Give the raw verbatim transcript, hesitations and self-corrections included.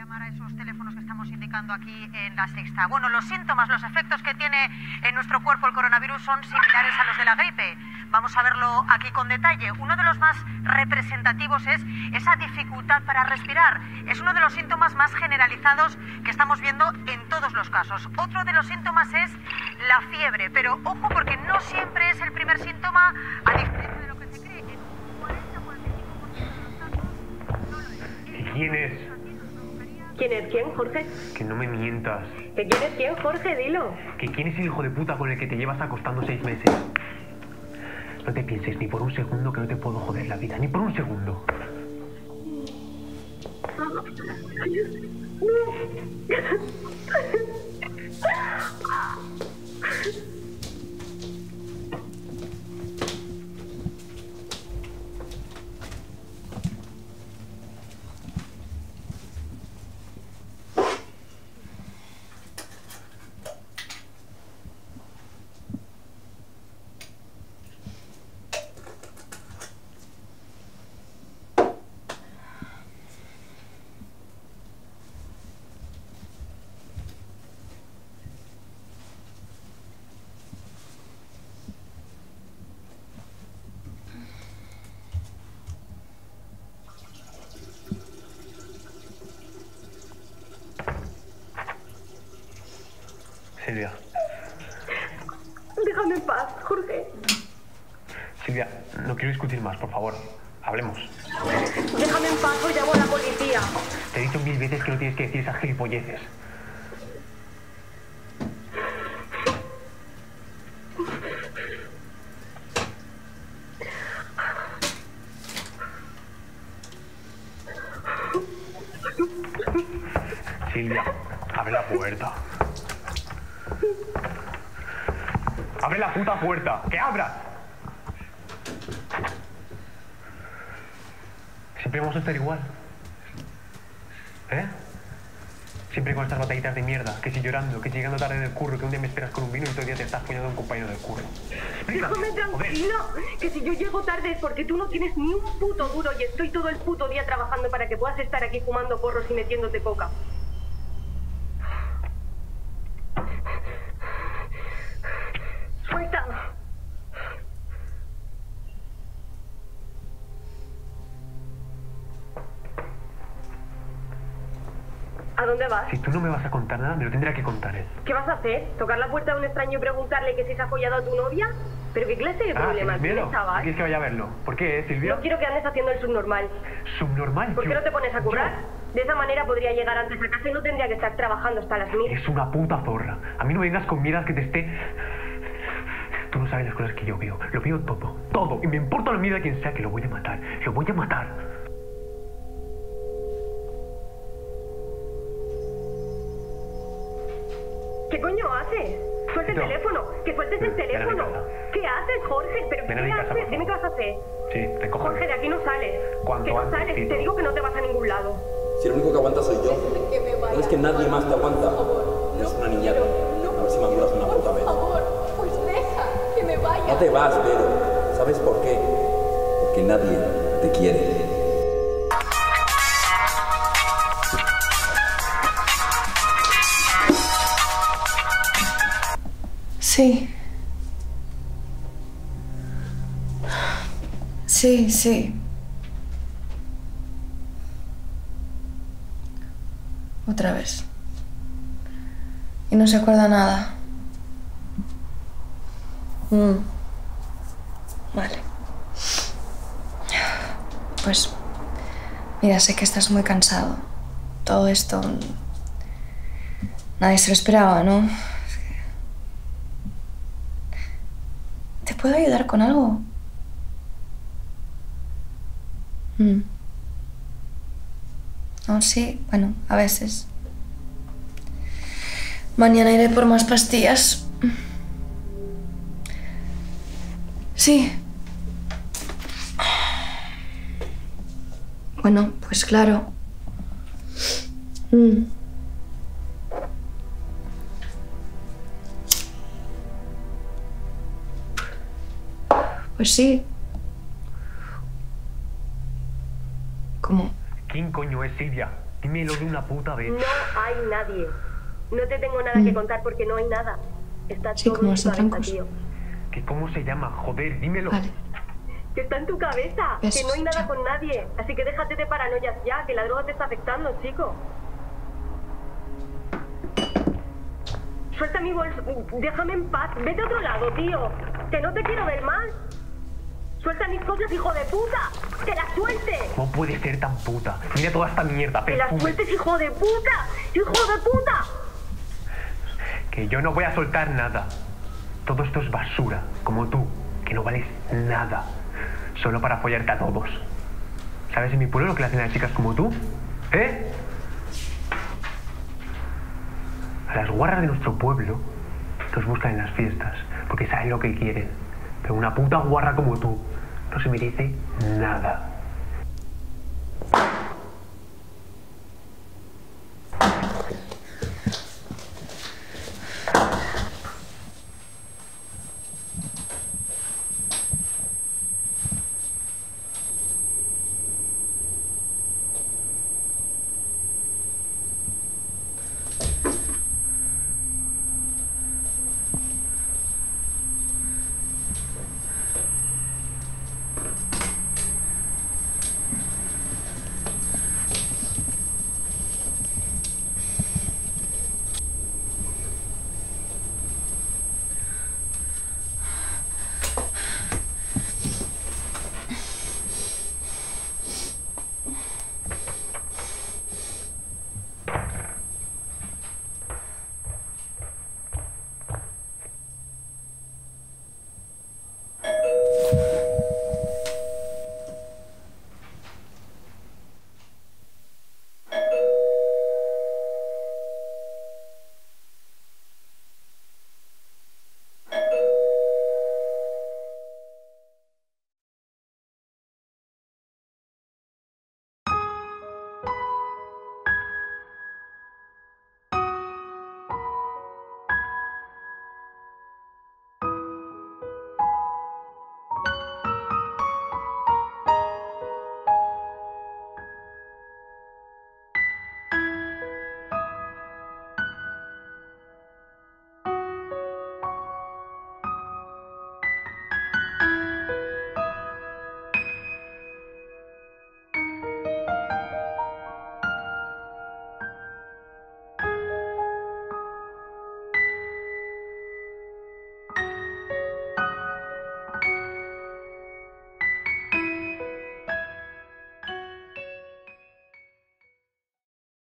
llamar a esos teléfonos que estamos indicando aquí en La Sexta. Bueno, los síntomas, los efectos que tiene en nuestro cuerpo el coronavirus son similares a los de la gripe. Vamos a verlo aquí con detalle. Uno de los más representativos es esa dificultad para respirar. Es uno de los síntomas más generalizados que estamos viendo en todos los casos. Otro de los síntomas es la fiebre, pero ojo porque no siempre es el primer síntoma, a diferencia de lo que se cree. En un cuarenta a cuarenta y cinco por ciento de los casos no lo es. ¿Y quién es? ¿Quién es quién, Jorge? Que no me mientas. ¿Que quién es quién, Jorge? Dilo. ¿Que quién es el hijo de puta con el que te llevas acostando seis meses? No te pienses ni por un segundo que no te puedo joder la vida, ni por un segundo. Silvia. Déjame en paz, Jorge. Silvia, no quiero discutir más, por favor. Hablemos. Déjame en paz o llamo a la policía. Te he dicho mil veces que no tienes que decir esas gilipolleces. Silvia, abre la puerta. ¡Abre la puta puerta! ¡Que abras! Siempre vamos a estar igual. ¿Eh? Siempre con estas batallitas de mierda. Que si llorando, que si llegando tarde del curro, que un día me esperas con un vino y otro día te estás follando a un compañero del curro. Déjame tranquilo. Que si yo llego tarde es porque tú no tienes ni un puto duro y estoy todo el puto día trabajando para que puedas estar aquí fumando porros y metiéndote coca. Suelta. ¿A dónde vas? Si tú no me vas a contar nada, me lo tendrá que contar él. ¿Qué vas a hacer? ¿Tocar la puerta de un extraño y preguntarle que si se ha follado a tu novia? ¿Pero qué clase de Ah, problema tienes, ¿quieres chaval? ¿Quieres que vaya a verlo? ¿Por qué, eh, Silvia? No quiero que andes haciendo el subnormal. ¿Subnormal? ¿Por qué Yo- no te pones a currar? yo- De esa manera podría llegar antes a casa y no tendría que estar trabajando hasta las mil. Es una puta zorra. A mí no vengas con mierdas que te esté... Tú no sabes las cosas que yo veo. Lo veo todo, todo. Y me importa la mierda quien sea que lo voy a matar. Lo voy a matar. ¿Qué coño haces? Suelta el No. teléfono. Que sueltes el Ven a mi teléfono. casa. ¿Qué haces, Jorge? ¿Pero Ven a qué mi casa, por haces? favor. Dime qué vas a hacer. Sí, te cojo. Jorge, de aquí no sales. Cuanto que no antes, sales. Tito. Te digo que no te vas a ningún lado. Si el único que aguanta soy yo, no es que nadie más te aguanta. Eres una niñata. A ver si maduras una puta vez. Por favor, pues deja que me vaya. No te vas, Vero. ¿Sabes por qué? Porque nadie te quiere. Sí. Sí, sí. Otra vez. Y no se acuerda nada. Mm. Vale. Pues, mira, sé que estás muy cansado. Todo esto... Nadie se lo esperaba, ¿no? Es que... ¿Te puedo ayudar con algo? Mm. No, sí, bueno, a veces. Mañana iré por más pastillas. Sí. Bueno, pues claro. Mm. Pues sí. ¿Cómo? ¿Quién coño es Silvia? Dímelo de una puta vez. No hay nadie. No te tengo nada que contar porque no hay nada. Está Sí, todo como en los tu cabeza, atrancos. tío. ¿Que cómo se llama? Joder, dímelo. Vale. Que está en tu cabeza, Besos, que no hay nada chao. con nadie. Así que déjate de paranoias ya, que la droga te está afectando, chico. Suelta mi bolso, déjame en paz. Vete a otro lado, tío. Que no te quiero ver más. Suelta mis cosas, hijo de puta. Que las sueltes. ¿Cómo puede ser tan puta? Mira toda esta mierda, Que las perfume. sueltes, hijo de puta. Hijo de puta. Que yo no voy a soltar nada. Todo esto es basura, como tú, que no vales nada. Solo para follarte a todos. ¿Sabes en mi pueblo lo que le hacen a las chicas como tú? ¿Eh? A las guarras de nuestro pueblo los buscan en las fiestas, porque saben lo que quieren. Pero una puta guarra como tú no se merece nada.